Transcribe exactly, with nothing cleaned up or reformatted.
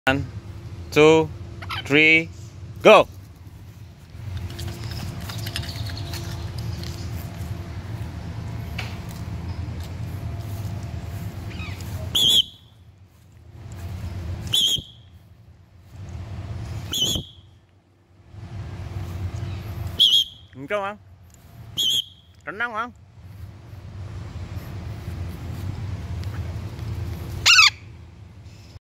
One, two, three, go! Không không? Tenang, Bang.